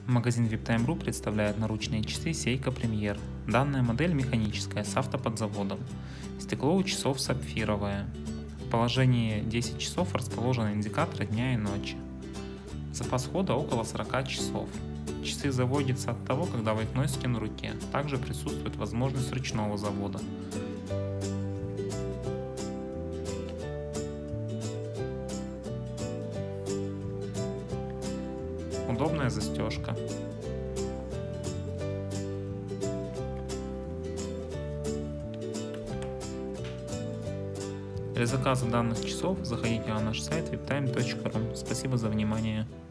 Магазин VIPTime.ru представляет наручные часы Seiko Premier. Данная модель механическая с автоподзаводом. Стекло у часов сапфировое. В положении 10 часов расположены индикаторы дня и ночи. Запас хода около 40 часов. Часы заводятся от того, когда вы их носите на руке. Также присутствует возможность ручного завода. Удобная застежка. Для заказа данных часов заходите на наш сайт viptime.ru. Спасибо за внимание.